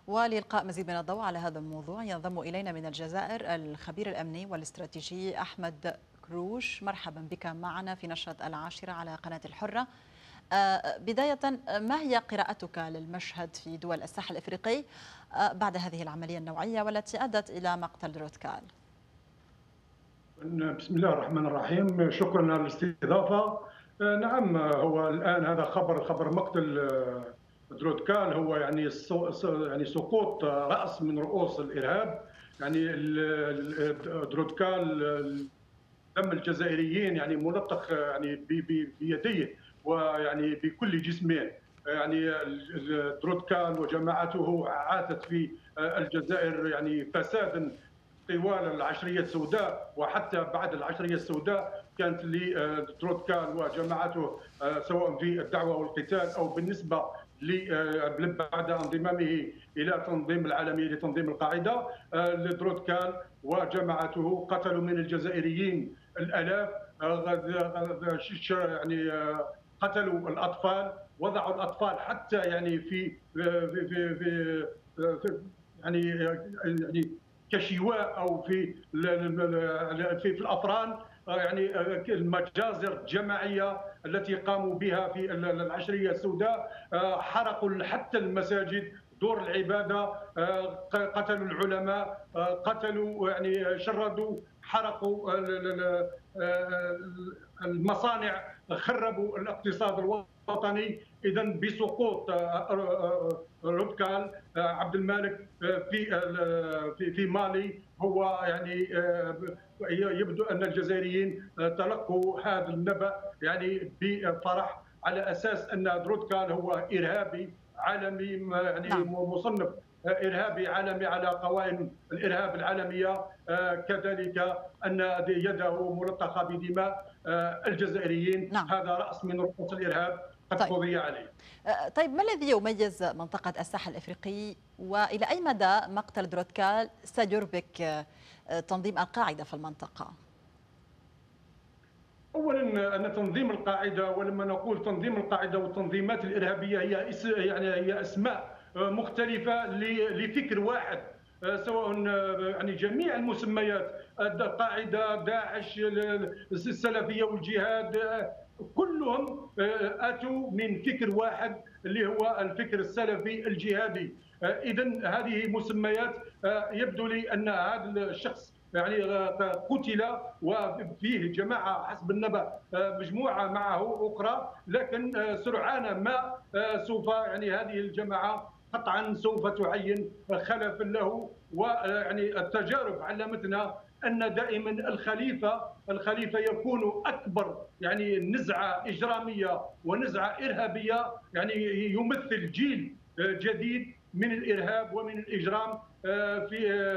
ولإلقاء مزيد من الضوء على هذا الموضوع ينضم إلينا من الجزائر الخبير الأمني والاستراتيجي أحمد كروش. مرحبا بك معنا في نشرة 10 على قناة الحرة. بداية، ما هي قراءتك للمشهد في دول الساحل الإفريقي بعد هذه العملية النوعية والتي أدت إلى مقتل درودكال؟ بسم الله الرحمن الرحيم، شكرا على الاستضافة. نعم، هو الآن هذا خبر مقتل درودكال، هو يعني يعني سقوط رأس من رؤوس الإرهاب. يعني درودكال دم الجزائريين يعني ملطخ يعني بيديه ويعني بكل جسمه. يعني درودكال وجماعته عاثت في الجزائر يعني فسادا طوال العشرية السوداء، وحتى بعد العشرية السوداء كانت لتروتكال وجماعته سواء في الدعوة والقتال أو بالنسبة بعد انضمامه إلى تنظيم العالمي لتنظيم القاعدة. تروتكال وجماعته قتلوا من الجزائريين الآلاف. يعني قتلوا الأطفال، وضعوا الأطفال حتى يعني في يعني كشواء او في الافران. يعني المجازر الجماعيه التي قاموا بها في العشريه السوداء. حرقوا حتى المساجد، دور العباده، قتلوا العلماء، قتلوا يعني شردوا، حرقوا المصانع، خربوا الاقتصاد الوطني. اذا بسقوط رودكال عبد المالك في مالي، هو يعني يبدو ان الجزائريين تلقوا هذا النبأ يعني بفرح، على اساس ان درودكال هو ارهابي عالمي، يعني نعم. مصنف ارهابي عالمي على قوائم الارهاب العالميه. كذلك ان يده ملطخه بدماء الجزائريين، نعم. هذا راس من رؤوس الارهاب قد طيب. قضي عليه. طيب، ما الذي يميز منطقة الساحل الإفريقي، وإلى أي مدى مقتل درودكال سيربك تنظيم القاعدة في المنطقة؟ اولا ان تنظيم القاعده، ولما نقول تنظيم القاعده والتنظيمات الارهابيه، هي اسماء مختلفه لفكر واحد. سواء يعني جميع المسميات، القاعده، داعش، السلفيه والجهاد، كلهم اتوا من فكر واحد اللي هو الفكر السلفي الجهادي. اذا هذه مسميات. يبدو لي ان هذا الشخص يعني قتل، وفيه جماعه حسب النبأ مجموعه معه اخرى، لكن سرعان ما سوف يعني هذه الجماعه قطعا سوف تعين خلفا له. ويعني التجارب علمتنا ان دائما الخليفه يكون اكبر يعني نزعه اجراميه ونزعه ارهابيه، يعني يمثل جيل جديد من الارهاب ومن الاجرام في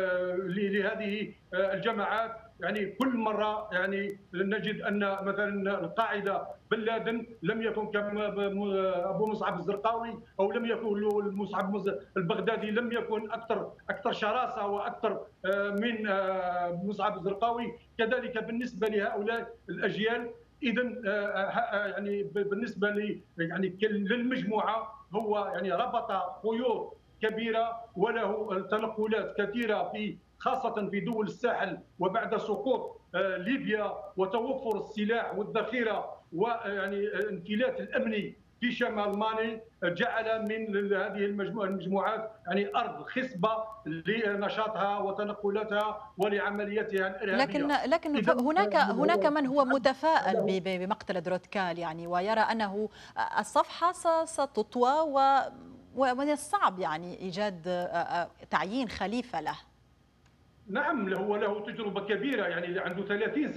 لهذه الجماعات. يعني كل مره يعني نجد ان مثلا القاعده بن لادن لم يكن كما ابو مصعب الزرقاوي، او لم يكن مصعب البغدادي، لم يكن اكثر شراسه واكثر من مصعب الزرقاوي. كذلك بالنسبه لهؤلاء الاجيال. اذا يعني بالنسبه يعني للمجموعه، هو يعني ربط خيوط كبيره، وله تنقلات كثيره في خاصه في دول الساحل، وبعد سقوط ليبيا وتوفر السلاح والذخيره ويعني الانفلات الامني في شمال مالي، جعل من هذه المجموعات يعني ارض خصبه لنشاطها وتنقلاتها ولعملياتها لكن الارهابيه. لكن اذا هناك من هو متفائل بمقتل درودكال، يعني ويرى أنه الصفحة ستطوى ومن الصعب يعني إيجاد تعيين خليفة له. نعم، هو له تجربة كبيرة، يعني عنده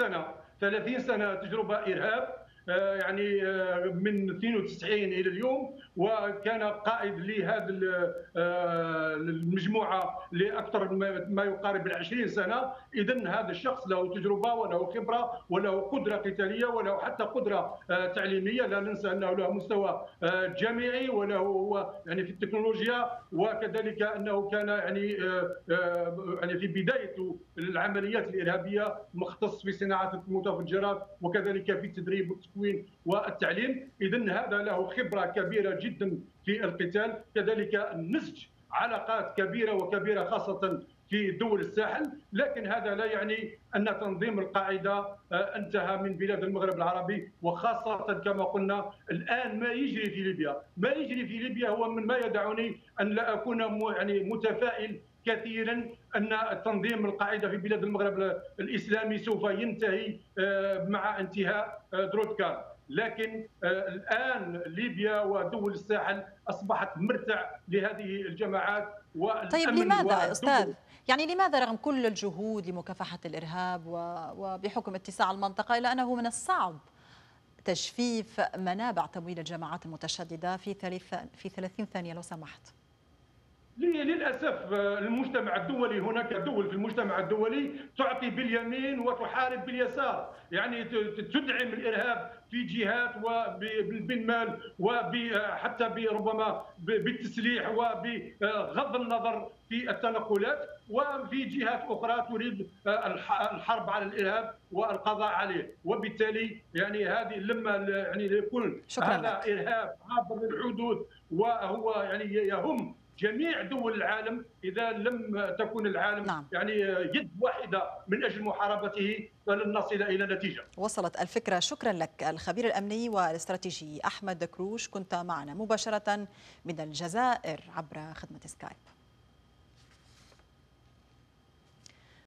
30 سنة تجربة إرهاب. يعني من 92 إلى اليوم، وكان قائد لهذه المجموعة لأكثر ما يقارب 20 سنة. إذا هذا الشخص له تجربة وله خبرة وله قدرة قتالية وله حتى قدرة تعليمية. لا ننسى أنه له مستوى جامعي، وله يعني في التكنولوجيا، وكذلك أنه كان يعني في بداية العمليات الإرهابية مختص في صناعة المتفجرات، وكذلك في التدريب والتكوين والتعليم. إذا هذا له خبرة كبيرة جدا في القتال. كذلك النسج علاقات كبيره وكبيره خاصه في دول الساحل، لكن هذا لا يعني ان تنظيم القاعده انتهى من بلاد المغرب العربي، وخاصه كما قلنا الان ما يجري في ليبيا، ما يجري في ليبيا هو من ما يدعني ان لا اكون يعني متفائل كثيرا ان تنظيم القاعده في بلاد المغرب الاسلامي سوف ينتهي مع انتهاء درودكان. لكن الان ليبيا ودول الساحل اصبحت مرتع لهذه الجماعات، طيب والامن لماذا والدول. أستاذ؟ يعني لماذا رغم كل الجهود لمكافحة الإرهاب وبحكم اتساع المنطقة إلا أنه من الصعب تجفيف منابع تمويل الجماعات المتشددة في 30 ثانية لو سمحت؟ للاسف المجتمع الدولي، هناك دول في المجتمع الدولي تعطي باليمين وتحارب باليسار، يعني تدعم الارهاب في جهات وبالمال وحتى ربما بالتسليح وبغض النظر في التنقلات، وفي جهات اخرى تريد الحرب على الارهاب والقضاء عليه. وبالتالي يعني هذه لما يعني يكون شكرا هذا لك. ارهاب عابر للحدود وهو يعني يهم جميع دول العالم، اذا لم تكن العالم نعم، يعني يد واحده من اجل محاربته فلن نصل الى نتيجه. وصلت الفكرة. شكرا لك الخبير الأمني والاستراتيجي أحمد كروش، كنت معنا مباشرة من الجزائر عبر خدمة سكايب.